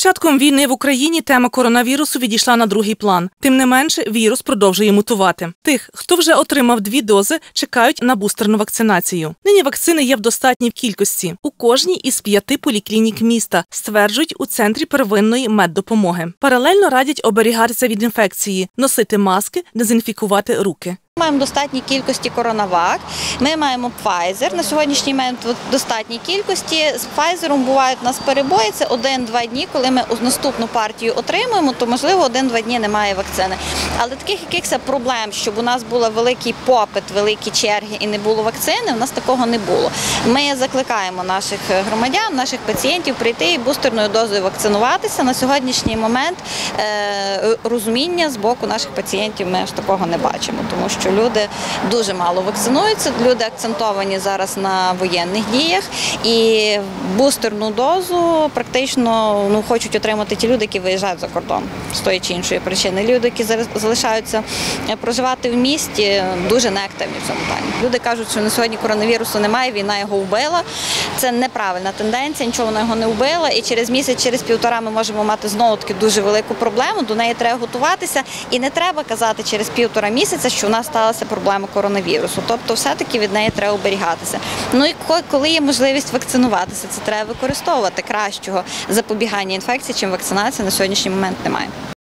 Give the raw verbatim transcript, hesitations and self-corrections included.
початком війни в Україні тема коронавірусу відійшла на другий план. Тим не менше, вірус продовжує мутувати. Тих, хто вже отримав дві дози, чекають на бустерну вакцинацію. Нині вакцини є в достатній кількості. У кожній із п'яти поліклінік міста, стверджують у Центрі первинної меддопомоги. Паралельно радять оберігатися від інфекції, носити маски, дезінфікувати руки. Ми маємо достатній кількості коронавак, ми маємо Pfizer, на сьогоднішній момент в достатній кількості. З Pfizer бувають у нас перебої, це один-два дні, коли ми наступну партію отримуємо, то можливо один-два дні немає вакцини. Але таких якихось проблем, щоб у нас був великий попит, великі черги і не було вакцини, у нас такого не було. Ми закликаємо наших громадян, наших пацієнтів прийти і бустерною дозою вакцинуватися. На сьогоднішній момент розуміння з боку наших пацієнтів ми ж такого не бачимо, тому що люди дуже мало вакцинуються, люди акцентовані зараз на воєнних діях і бустерну дозу практично ну, хочуть отримати ті люди, які виїжджають за кордон з тої чи іншої причини. Люди, які залишаються проживати в місті, дуже неактивні в цьому плані. Люди кажуть, що на сьогодні коронавірусу немає, війна його вбила. Це неправильна тенденція, нічого вона його не вбила і через місяць, через півтора ми можемо мати знову-таки дуже велику проблему, до неї треба готуватися і не треба казати через півтора місяця, що у нас сталася проблема коронавірусу. Тобто все-таки від неї треба оберігатися. Ну і коли є можливість вакцинуватися, це треба використовувати. Кращого запобігання інфекції, чим вакцинація на сьогоднішній момент немає.